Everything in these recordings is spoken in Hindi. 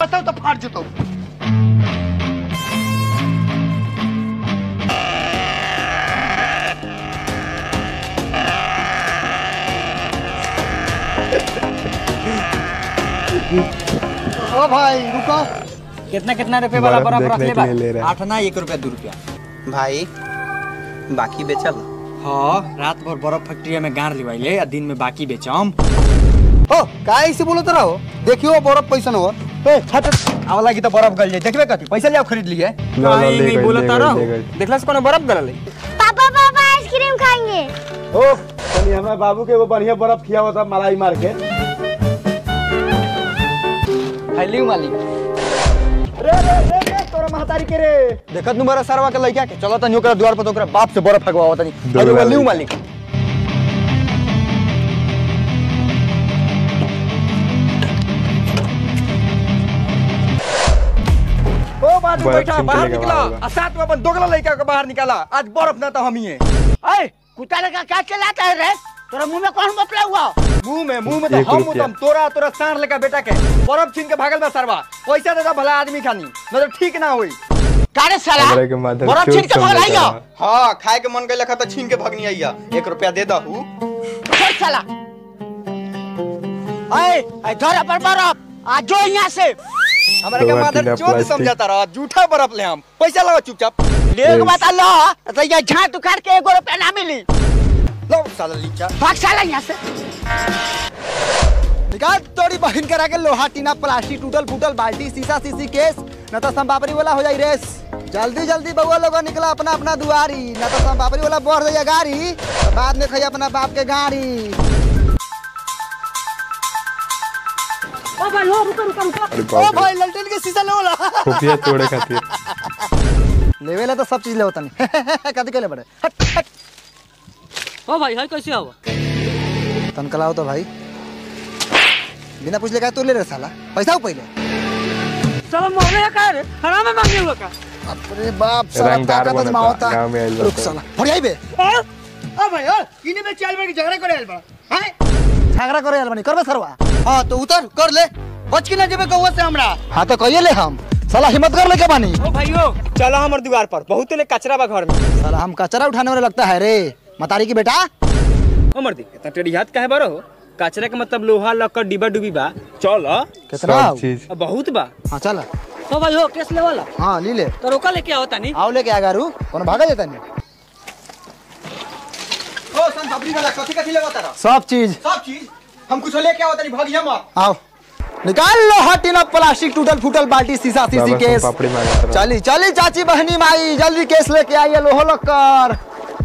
बताओ तो फाड़ जतो। ओ भाई रुको। कितना रुपए वाला बर्फ रख ले बा? 8 ना 1 रुपया 2 रुपया। भाई बाकी बेचल? हाँ, रात भर बर्फ फैक्ट्री में गाड़ लिवाइले आ दिन में बाकी बेचम। ओ काहे ऐसे बोलत रहो? देखियो बर्फ पैसा न हो। ए छट आवला की तो बर्फ गल जाए। देखबे कथि पैसा ले खरीद लिए। काहे नहीं बोलता रहो? देखला से कोनो बर्फ गल ले। पापा आइसक्रीम खाएंगे। ओ तनी हमरा बाबू के वो बढ़िया बर्फ खियावा था मलाई मार के। हेलियो मालिक। रे तोरा महतारी के रे। देखत नु बरा सरवा के लइका के चलो तनी ओकरा द्वार पर ओकरा बाप से बर्फ फगवाओ तनी। अरे हेलियो मालिक। ओ बाजू बैठा बाहर निकला। आ साथ में अपन दोगला लइका के बाहर निकाला। आज बर्फ ना तो हम ही है। ए कुत्ता लगा क्या चलाता है रे? तोरा मुंह में कौन बपला हुआ? मुंह में तो हम तुम तोरा सांड लेका बेटा के बर्फ छीन के भागल बा सरवा। पैसा दे दा भला आदमी खानी न तो ठीक ना होई। कारे साला बर्फ छीन के भाग आइया। हां खाए के मन गइला खा छीन के भागनी आइया। 1 रुपया दे दहू। छोड़ साला। ए धर पर बर्फ आ जो यहां से। हमरा के मादर चोद समझाता रहा। झूठा बर्फ ले हम। पैसा लगा चुपचाप। ले के बात अल्लाह तो ये झाट उखाड़ के 1 रुपया ना मिली। लो साला लीचा। भाग साला यहां से। निकाल तोड़ी बहन करा के लोहा टीना प्लास्टिक टूटल फूटल बाल्टी शीशा शीशी केस न तो संपापरी वाला हो जाई रेस। जल्दी बउआ लोग निकला अपना दुआरी न तो संपापरी वाला बढ़ जाइए गाड़ी तो बाद में खइया अपना बाप के गाड़ी। ओ भाई हो रुको। ओ भाई ललटेन के शीशा ले वाला खुफिया तोड़े खातिर लेवेला तो सब चीज ले होतनी। कद के ले बड़े हट। ओ भाई हाय कैसे हो? तनकलाओ तो भाई बिना पूछ ले का तू ले रे साला। पैसा पहले चलो मोहरे का रे हराम में मांगे हुआ का। अरे बाप साला ताकत में होता। रुक साला फड़ियाई बे। ओ भाई ओ इने में चल में झगड़ा करे आइल बा। हैं झगड़ा करे आइल बानी करबे सरवा। हां तो उतर कर ले। बच के ना जेबे कौवा से हमरा। हां तो कहिए ले हम साला हिम्मत कर ले के बानी। ओ भाईओ चलो हमर दीवार पर बहुत ले कचरा बा घर में। साला हम कचरा उठाने वाले लगता है रे मतारी की बेटा। ओ मर्दी इतना टेढ़ी हाथ काहे बारो हो? कचरा के मतलब लोहा लक्कड़ डिब्बा डुबी बा। चल कितना चीज बहुत बा। हां चल। ओ भाई हो केस ले वाला। हां ली ले तो रोका लेके आओ तनी। आओ लेके आ गारू कौन भागा जाता नहीं। ओ सन बाबरी वाला कथि लेवा तारा? सब चीज हम कुछ लेके आओ तनी भागिया मत। आओ निकाल लो हटिना प्लास्टिक टूटल फूटल बाल्टी शीशा शीशी केस। चली चाची बहनी माई जल्दी केस लेके आइए लोहा लक्कड़।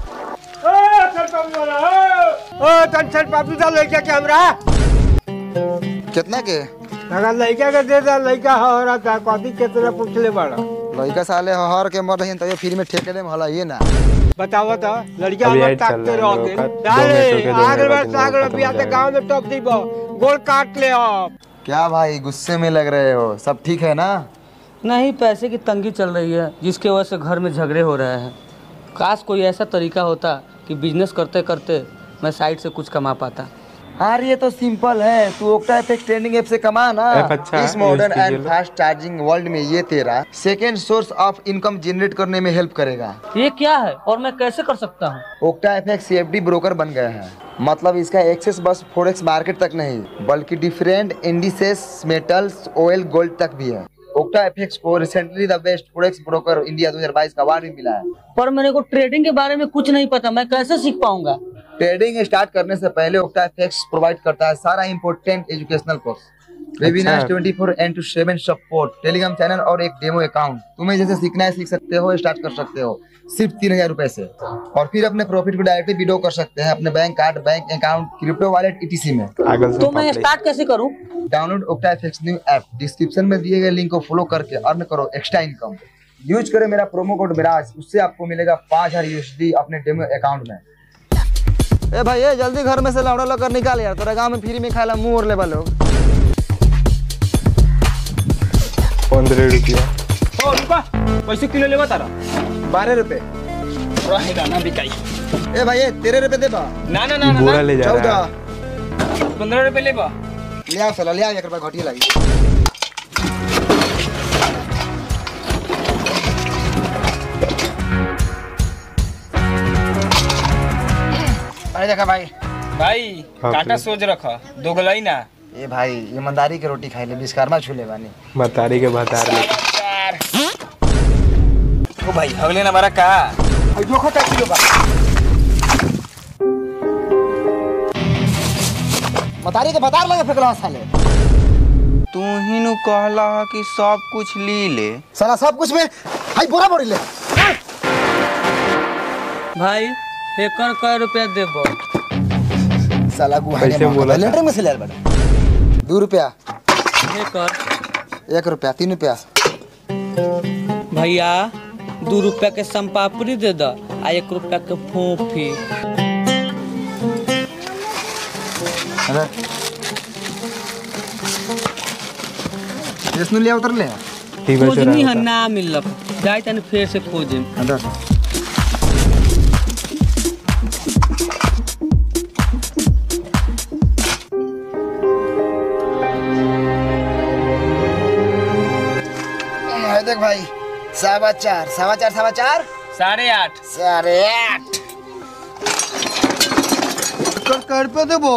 चल पापी दा लइका के हमरा कितना के अगर लइका के दे दा लइका हरा ता कथि कितना पूछ ले बड़ा। लइका साले हर के मर रहिन तयो फ्री में ठेके ले हला ये ना बताओ तो लड़का हमर ताकते रहते। अरे आगे बार सागर रुपया ते गांव में टॉप दीबो गोल काट ले आप। क्या भाई गुस्से में लग रहे हो? सब ठीक है ना? नहीं पैसे की तंगी चल रही है जिसके वजह से घर में झगड़े हो रहे हैं। काश कोई ऐसा तरीका होता कि बिजनेस करते करते मैं साइड से कुछ कमा पाता। हाँ ये तो सिंपल है। तू ओक्टा एफएक्स ट्रेडिंग ऐप से कमा ना। अच्छा, इस modern and fast charging world में ये तेरा second source of income generate करने में हेल्प करेगा। ये क्या है और मैं कैसे कर सकता हूँ? ओक्टा एफएक्स सीएफडी ब्रोकर बन गया है। मतलब इसका एक्सेस बस फॉरेक्स मार्केट तक नहीं बल्कि different indices metals oil gold तक भी है। ओक्टा एफएक्स को recently the best forex broker India 2022 का अवार्ड भी मिला है। पर मेरे को ट्रेडिंग के बारे में कुछ नहीं पता, मैं कैसे सीख पाऊंगा? ट्रेडिंग स्टार्ट करने से पहले ओक्टा एफएक्स प्रोवाइड करता है सारा important educational course, webinar 24/7 support, Telegram channel और एक डेमो अकाउंट। तुम्हें जैसे सीखना है सीख सकते हो, स्टार्ट कर सकते हो सिर्फ 3000 रुपए से और फिर अपने प्रॉफिट को डायरेक्टली विड्रॉ कर सकते हैं अपने bank card, bank account, crypto wallet etc में। तो मैं स्टार्ट कैसे करूं? Download Octa FX new app, description में दिए गए लिंक को फॉलो करके अर्न करो एक्स्ट्रा इनकम। यूज करें मेरा प्रोमो कोड मिराज, उससे आपको मिलेगा 5000 USD अपने डेमो अकाउंट में। ए भाई ए जल्दी घर में से लौड़ा लेकर निकाल यार, तेरा गांव में फ्री में खाला मुंह और लेवा लोग। 15 रुपया। ओ रुका, पैसे किलो लेवा तारा? 12 रुपए। रहेगा ना बिकाई। ए भाई ए 13 रुपए दे बा। ना ना ना बोरा ले जा रहा है। 15 रुपए ले बा। ले आओ साला ले आओ, एक रुपया घटिया लगी। है देखा भाई। भाई कांटा सोच रखा दोगलाई ना। ए भाई ईमानदारी के रोटी खाई ले, विश्वकर्मा छूले बानी। बतारी के बतार ले। ओ भाई हगले ना मारा का जोखो का किलो बा। बतारी के बतार लगे फेंकला साले। तू ही नु कहला कि सब कुछ ली ले। साला सब कुछ में हाई बोरा बोरी ले। भाई एकर कै रुपया देबो? साला गुहाने कैसे बोला था? लेटर में से ले आल बड़ा। 2 रुपया, एकर 1 रुपया, 3 रुपया। भैया 2 रुपया के संपापड़ी दे द आ 1 रुपया के फोफी। अरे इसनु ले उतर ले। ठीक है खोजनी है चल। ना मिलल, जाए तनी फिर से खोजे। अंदर देख भाई, 4.25, 4.25, 8.5 8.5। कर पे देबो।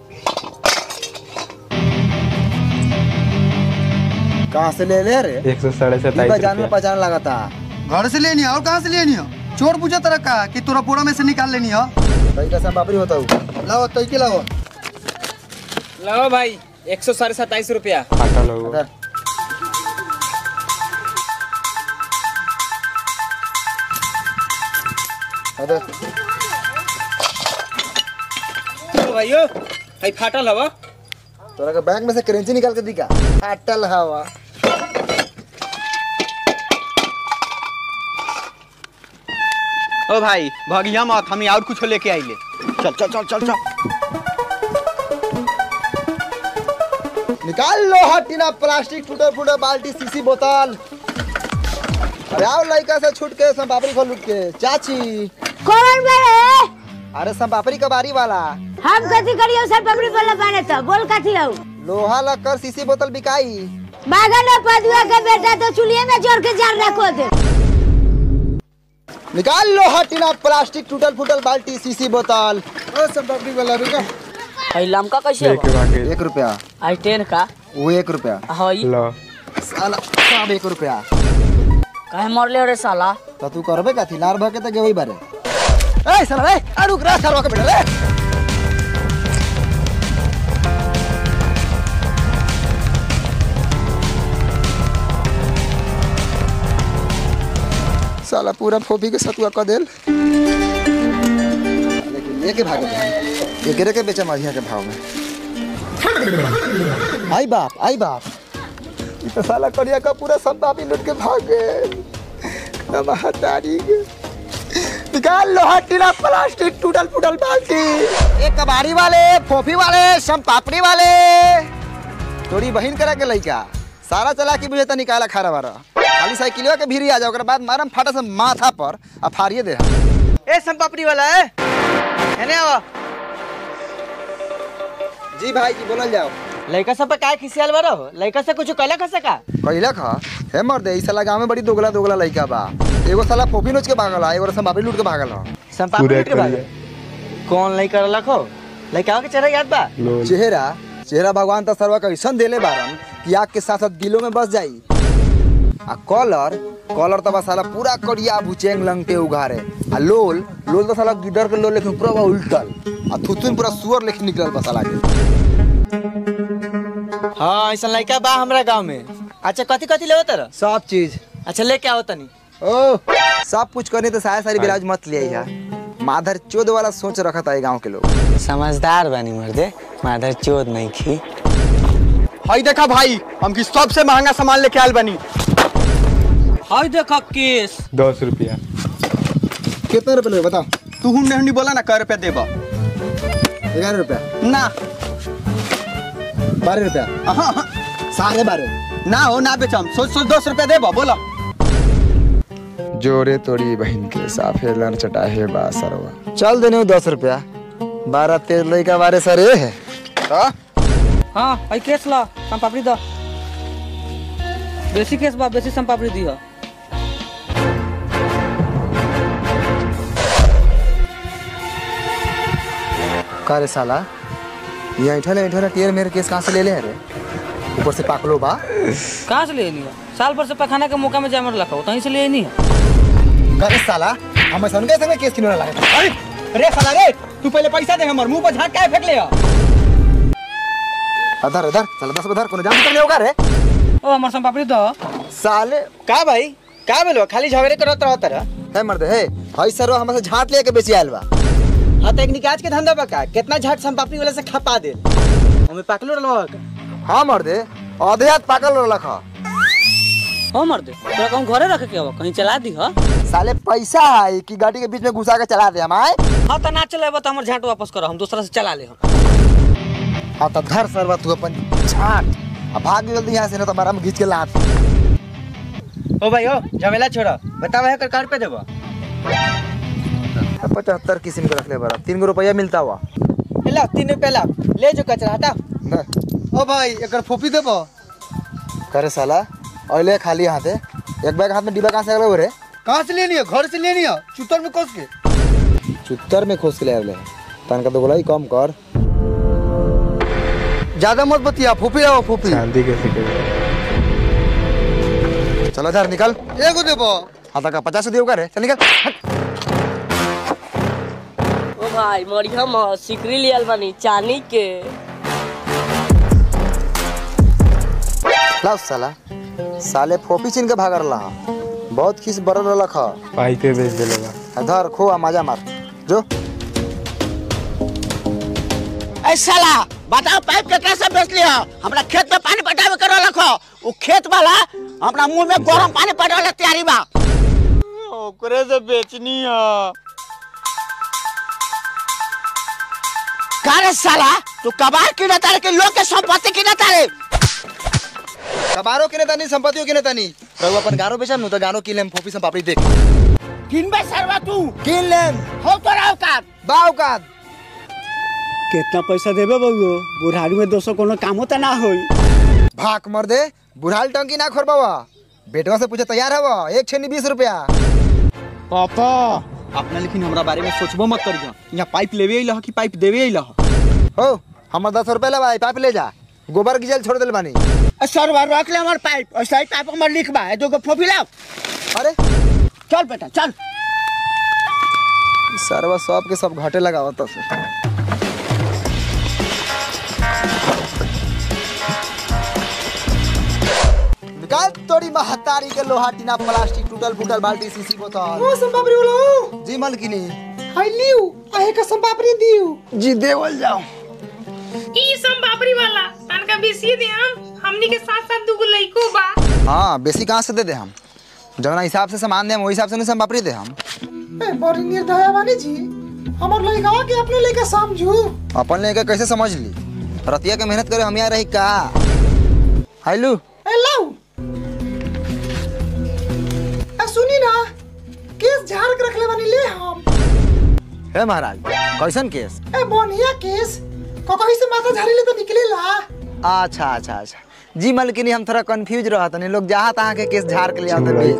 कहाँ से ले ले रे? 127 जान में रुपया। पहचान लगा था। घर से लेनी है और कहाँ से लेनी है? चोर पूछा तरह का कि तोरा बोरा में से निकाल लेनी है। भाई कैसा बाबरी होता हूँ। लाओ तई के लाओ। लाओ भाई 127 रुपया। आटा लोगो। अंदर अंदर ओ भाइयो भाई फाटल हवा। तोरा के बैंक में से करेंसी निकाल के दिखा। अटल हवा। ओ भाई भगिया मत, हम और कुछ लेके आइले। चल चल चल चल चल। निकाल लो हटीना, प्लास्टिक टूटे फूटे बाल्टी सीसी बोतल। अरे आओ लड़का से छूट के सब बाबरी खोल लूट के। चाची कौन बड़े? अरे सब बाबरी का बारी वाला। हम कथी करियो सर पबड़ी बोला बने तो बोल कथी हो? लोहा लक्कर सीसी बोतल बिकाई। बागन पदुआ के बेटा तो चुलिए में जोड़ के जार रखो दे। निकाल लो हटीना, प्लास्टिक टूटल फूटल बाल्टी सीसी बोतल। ओ सब बकरी वाला रुका। हई लमका कैसे लेके भागे। 1 रुपया। आई 10 का वो 1 रुपया। हई लो। साला सब 1 रुपया। काहे मरले रे साला? तो तू करबे कथी? लार भके त गेवई बारे। ए साला रे, आ रुक रे साला के बेटा रे। साला पूरा फोफी के सतुआ क देल। लेकिन लेके भागे। एकरे के बेचा मझिया के भाव में। आई बाप, आई बाप। ई तो साला करिया का पूरा संतापी लूट के भाग गए। हतारी निकाल लो हटीना, प्लास्टिक टूटल फूटल बाल्टी। एक कबाड़ी वाले, फोफी वाले, संपापड़ी वाले। तोरी बहिन करा के लइका सारा चला के बुझे त निकाला खारा बारा। खाली साइकिलवा के भीरी आ जाओ, ओकरा बाद मारम फाटा से माथा पर आ फाड़िए दे। ए संपापड़ी वाला है। एने आओ। जी भाई जी बोलल जाओ। लड़का सब पे काय खिसियाल बारो? लड़का से कुछ कहला खा सका? कहिला खा हे मर दे। ई साला गांव में बड़ी दोगला दोगला लइका बा। एगो साला फोफी नोच के भागल है, एगो संपापड़ी लूट के भागल है। संपापड़ी के भागे। कौन लड़का रखो? लड़का के चेहरा याद बा? चेहरा भगवान त सर्व का ऐसन देले बारन कि आग के साथ साथ दिलों में बस जाई। आ कलर तो साला पूरा करिया भुचेंग लंगटे उघारे। आ लोल तो साला गिदर के लोल लेकिन पूरा उल्टल। आ थुथुन पूरा सुअर लेकिन निकलल बा साला के। हाँ ऐसा लड़का बा हमरा गांव में। अच्छा कथी कथी लेवत रह? सब चीज। अच्छा लेके आओ तनी। ओ सब कुछ करने तो सारी बिराज मत ले आई। माधर चोद वाला सोच रखा था गांव के लोग। समझदार बानी मर्दे, माधर चोद नहीं खी। हाय देखा भाई, हम की सबसे महंगा सामान लेके आयल बनी। हई देखा केस 10 रुपया। कितने रुपए ले बताओ? तू हुंडे हुंडी बोला ना, कै रुपया देबा? 11 रुपया। ना 12 रुपया। 12.5। ना हो ना बेचम। सोच 10 रुपया देबा बोला। जोरे तोड़ी बहन के साफे लड़ चटाहे बा सरवा। चल देने 10 रुपया। 12-13 लइका बारे सरे है। हां हई केस ला संपापड़ी द। बेसी केस बा, बेसी संपापड़ी दी ह। का रे साला ये ऐठा टेर मेरे केस कहाँ से ले रे ऊपर से पाकलो बा कहाँ से ले लिया? साल भर से पखाना के मौका में जामर रखा हो तहीं से ले नहीं है। का रे साला हमें सन के संगे केस किनो लगा अरे रे साला रे तू पहले पैसा दे हमर मुंह पर झाट काहे फेंक ले अधर साला 10 बधर कोनो जान कर ले होगा रे ओ हमर सम पापड़ी दो साले का भाई का बोलो खाली झगड़े करत रहत रह है मर्द है हई सरो हमसे झाट लेके बेची आइल बा हां त एक निकाज के धंधा बका कितना झाट संपापड़ी वाला से खपा दे हमें पाकलो रहल हां मर्द आधे हाथ पाकल रखा हो मर्दे तोरा कहूं घरे रख के हो कहीं चला दी हो साले पैसा है कि गाड़ी के बीच में घुसा के चला दे हम आए हां त ना चलेबो त हमर झाट वापस करो हम दूसरा से चला ले हम। हां तो धर सरवा तू अपन झाट अब भाग जल्दी यहां से ना तो हमारा हम घींच के लात ओ भाई ओ झमेला छोड़ा बतावा है कर कार्ड पे देबो 75 किस्म के रख ले बरा 3 रुपया मिलता हुआ ला 3 रुपया ला ले जो कचरा हटा ओ भाई एकर फोपी देबो करे साला ओले खाली हाथे एक बैग हाथ में डिब्बा कहां से आवे रे कहां से लेनी है? घर से लेनी है चुतर में कस के चुत्तर में खोस के ले आवे तन का तो बोला ही कम कर ज्यादा मत बतिया फोपी आओ फोपी चांदी के सिक्के चलो इधर निकल एगो देबो हां का 50 दियो का रे चल निकल ओ भाई मरिया म सिकरी लियल बानी चांदी के लाओ साला साले फोपी चिन के भागर रहा बहुत खिस बरल रखा पाई पे बेच देले बा इधर खो आ मजा मार जो ए साला बताओ पाइप केकरा से बेच लिया हमरा खेत में पानी पटावे कर रखो उ खेत वाला हमरा मुंह में गरम पानी पटावे तैयारी बा ओकरे से बेचनी है कारे साला तू कबार किने तारे के लोग के संपत्ति किने तारे कबारो किने तनी संपत्तियों किने तनी रघु अपन गारो बेचम नु तो गानो किलेम फोपी से पापड़ी देख किनबे सरवा तू किन लेम हो तोरा औकात बाव का कितना पैसा देबे बउओ बुढ़ारी में दोसो कोनो काम होता ना होई भाग मर दे बुढ़ाल टंकी ना खोरबावा बेटवा से पूछे तैयार हवा एक छेनी 20 रुपया पापा अपना लेकिन हमरा बारे में सोचबो मत करियो यहां पाइप लेवे आइला कि पाइप देवे आइला हो हमर 10 रुपया ले भाई पाइप ले जा गोबर गिजल छोड़ देल बानी सरवा रख ले हमर पाइप और सही पाइप हमर लिखबा है जो फोफी लाओ अरे चल बेटा चल सरवा सब के सब घाटे लगावत से निकाल तोड़ी महतारी के लोहा टीना प्लास्टिक टूटल फूटल बाल्टी सीसी बोतल ओ संपापड़ी बोलो जी मलकिनी हाय लियो आहे का संपापड़ी दियो जी देवल जाओ ई संपापड़ी वाला तनका बेसी दे हमनी के साथ साथ दुगो लइको बा हां बेसी कहां से दे दे हम जवना हिसाब से सामान दे हम वही हिसाब से संपापड़ी दे हम ए बड़ी निर्दया वाली जी हमर लइका के अपने लेके समझू अपन लेके कैसे समझ ली रतिया के मेहनत करे हम यहाँ रही का हाइलू ए लाओ ए सुनी ना केस झाड़ के रख ले बानी ले हम हे महाराज कैसन केस ए बढ़िया केस कहीं से माथा झाड़ी ले तो निकलेला अच्छा अच्छा अच्छा जी मलकिनी हम थोड़ा कंफ्यूज रहा था लोग जहाँ तहाँ के केस झाड़ के ले आते बीच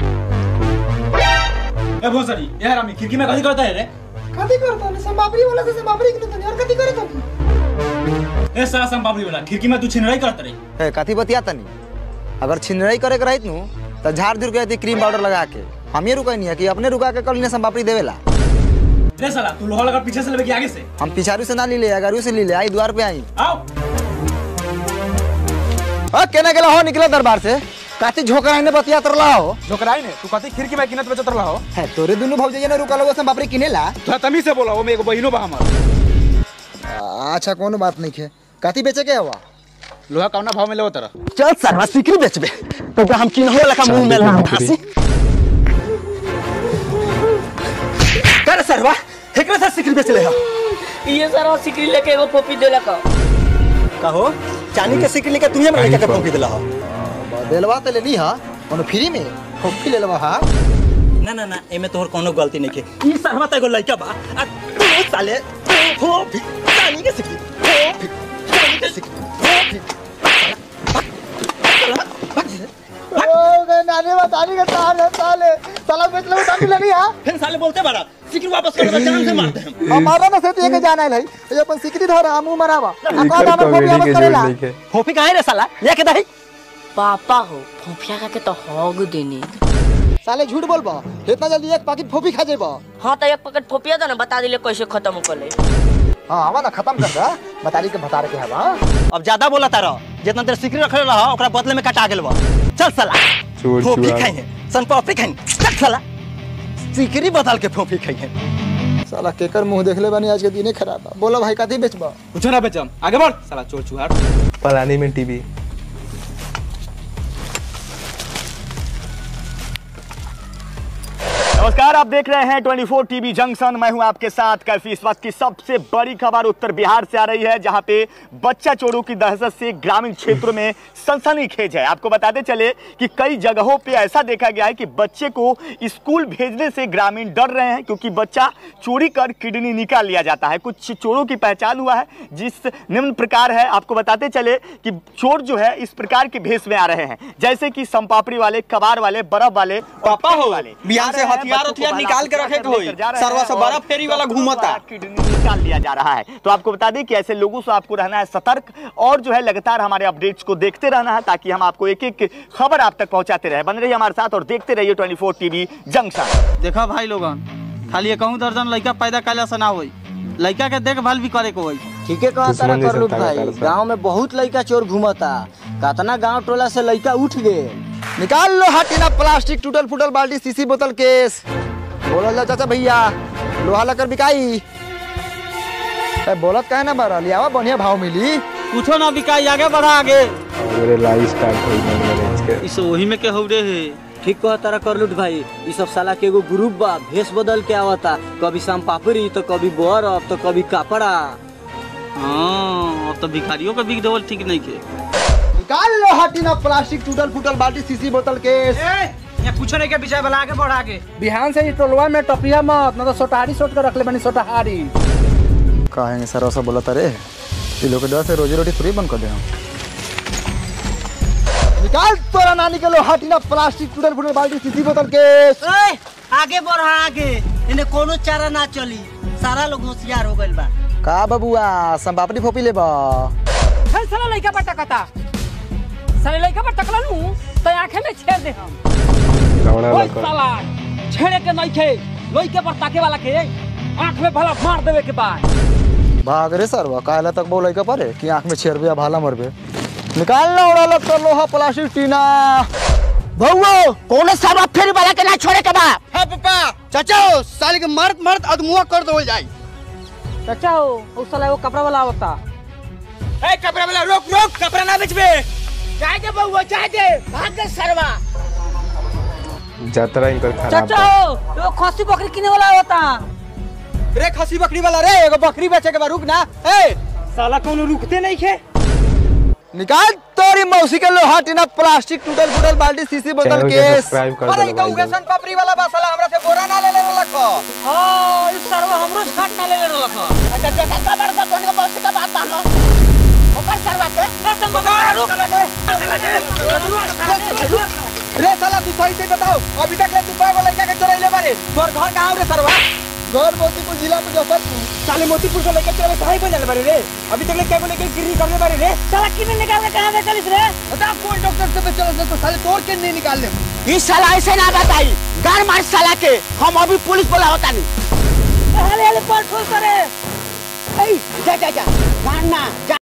ए भोसड़ी यार हम खिड़की में कथी करता है रे कथी करता है संपापड़ी वाला से संपापड़ी के नहीं और कथी करे तनी ए सारा संपापड़ी वाला खिड़की में तू छिनराई करता रे ए कथी बतिया तनी अगर छिनराई करे के रहित नु तो झाड़ झुर के रहती क्रीम पाउडर लगा के हम ये रुका नहीं है कि अपने रुका के कल ने संपापड़ी देवेला रे साला तू लोहा लगा पीछे से लेके आगे से हम पिछारू से ना ली ले अगारू से ली ले आई द्वार पे आई आओ केना गेला हो निकला दरबार से काती झोकराई ने बतिया तरला हो झोकराई ने तू कथी खिड़की में किनत बेचत रहा हो है तोरे दुनु भौजे ने रुका लोग संपापड़ी किनेला तो तमी से बोला वो मेरे को बहिनो बा हमर अच्छा कोनो बात नहीं है काती बेचे के हुआ लोहा कौना भाव में लेवत तरह चल सरवा सिकरी बेचबे तो हम किनहो लखा मुंह में ला फांसी कर सरवा एकरा से सिकरी बेच ले हो ये सारा सिकरी लेके एगो फोपी देला का कहो चांदी के सिकरी लेके तुम्हें हमरा के फोपी देला हो देलवा त लेनी हां कोनो फ्री में फोपी ले लेवा हां ना ना ना एमे तोहर कोनो गलती नहीं के ई सरवा त एगो लइका बा आ तू साले फोपी चांदी के सिकरी फोपी चांदी के सिकरी फोपी ओ गना जाने बताने का तार है साले साला बेच ले बताने ले नहीं हां फिर साले बोलते बड़ा सिकरी वापस कर जान से मारते हैं हमारा ना से एक जाना है भाई ये अपन सिकरी धर हमू मरावा अकाद हमर फोफी वापस करेला फोफी काहे रे साला लेके दही पापा हो फोफिया का के तो होग देनी साले झूठ बोलबा इतना जल्दी एक पैकेट फोफी खा जेबा हाँ तो एक पैकेट फोफिया दो ना बता दिले कैसे खत्म कर ले हां आवा ना खत्म कर दा बताली के बता रहे हवा अब ज्यादा बोला तारा जितना देर सिकरी रखले रहा ओकरा बदले में कटा गेलबा चल साला फोफी खाइए सन पापड़ी खाइए चल साला सिकरी बदल के फोफी खाइए साला केकर मुंह देख ले बानी आज के दिने खराब बा बोलो भाई काती बेचबा कुछ ना बेचम आगे बढ़ साला चोर चुहार पलानी में टीवी नमस्कार, आप देख रहे हैं 24 टीवी जंक्शन। मैं हूं आपके साथ कैफी। इस वक्त की सबसे बड़ी खबर उत्तर बिहार से आ रही है, जहां पे बच्चा चोरों की दहशत से ग्रामीण क्षेत्रों में सनसनीखेज है। आपको बताते चले कि कई जगहों पे ऐसा देखा गया है कि बच्चे को स्कूल भेजने से ग्रामीण डर रहे हैं, क्योंकि बच्चा चोरी कर किडनी निकाल लिया जाता है। कुछ चोरों की पहचान हुआ है जिस निम्न प्रकार है। आपको बताते चले कि चोर जो है इस प्रकार के भेष में आ रहे हैं, जैसे कि संपापड़ी वाले, कबाड़ वाले, बर्फ वाले, पापा हो वाले, बिहार से हथियार निकाल के रखे कोई सरवा से बड़ा फेरी वाला घूमता किडनी निकाल लिया जा रहा है। तो आपको बता दें कि ऐसे लोगों से आपको रहना है सतर्क, और जो है लगातार हमारे अपडेट्स को देखते रहना है, ताकि हम आपको एक एक खबर आप तक पहुंचाते रहे। बन रहिए हमारे साथ और देखते रहिए 24 टीवी जंक्शन। देखा भाई लोगन, खाली कहूँ दर्जन लड़का पैदा कैला से ना होई, लड़का के देखभाल भी करे को होई। ठीक है कहा तारा कर लूट भाई। गांव में बहुत लड़का चोर घूमता, कतना गांव टोला से लड़का उठ गए। निकाल लो हटिना प्लास्टिक, टूटल फूटल बाल्टी, सीसी बोतल, केस। बोलो ला चाचा भैया लोहा लकर बिकाई बोलत कहे ना बरा लियावा बढ़िया भाव मिली। कुछो ना बिकाई, आगे बढ़ा आगे। मेरे लाइव स्टार्ट होई मैंने इस वही में के होरे है। ठीक कहा तारा कर लूट भाई। ये सब साला के एगो ग्रुप बा, भेष बदल के आवता, कभी शाम पापड़ी तो कभी बर्फ तो कभी कपड़ा। हाँ अब तो भिखारियों का बिक देवल ठीक नहीं के। निकाल लो हटिना प्लास्टिक, टूटल फूटल बाल्टी, सीसी बोतल, केस। ये कुछ नहीं के पीछे वाला आगे बढ़ा के। बिहान से टोलवा में टपिया मत, ना तो सोटहारी सोट कर रख ले बनी सोटहारी। कहेंगे सर ऐसा बोला तारे ये लोग के डर से रोजी रोटी फ्री बंद कर दे हम। निकाल तोरा नानी के लो हटिना प्लास्टिक, टूटल फूटल बाल्टी, सीसी बोतल, केस। आगे बढ़ा आगे, इन्हें कोनो चारा ना चली, सारा लोग होशियार हो गइल बा। का बबुआ संपापड़ी फोपी लेबा? साला लइका पर टकता, साले लइका पर टकला नु तो आंखें में छेड़ दे हम। ओए साला छेड़े के नहीं थे, लइके पर ताके वाला के आंख में भला मार देवे के बाद। भाग रे सरवा, काला तक बोले का परे कि आंख में छेड़ बे भाला मरबे। निकाल लो उड़ा लो तो लोहा प्लास्टिक टीना। भौवो कौन सारा फेरी वाला के ना छोड़े के बा। हां पापा चाचा साले के मरत मरत अदमुआ कर दो जाई। चाचा उस साला वो कपड़ा वाला आवता। ए कपड़ा वाला रोक रोक, कपड़ा ना बेचबे। जाए दे बउवा, जाए दे, भाग दे सरवा। यात्रा इनकर खराब। चाचा वो खसी बकरी किने वाला आवता। रे खसी बकरी वाला रे, एगो बकरी बेचे के बा, रुक ना। ए साला कोनो रुकते नहीं खे। निकाल तोरी मौसी के लोहा टीना प्लास्टिक, टूटल फूटल बाल्टी, सीसी बोतल, केस। अरे तो उगसन पापड़ी वाला बा, साला हमरा से बोरा ना ले ले लखो। हां इस सरवा हमरो छाट ना ले ले लखो। अच्छा देखा खबर का कोन के मौसी का बात मानो ऊपर सरवा के कसम बता रुक। रे साला तू सही से बताओ, अभी तक ले तू बाबा लड़का के चोरैले बारे। तोर घर कहां रे सरवा? घर मोतीपुर जिला में मुजफ्फरपुर। साले मोतीपुर से लेके चले कहां बजल बारे रे? अभी तक ले केबल लेके गिरी करने बारे रे। साला किने निकाल के कहां बेचलिस रे? बता कोई डॉक्टर से बेचल तो साले तोड़ के नहीं निकाल ले। इस साला ऐसे ना बताई, गार मार साला के, हम अभी पुलिस बोला होता नहीं। हले हले पर ठोल करे। ए जा जा जा, मारना।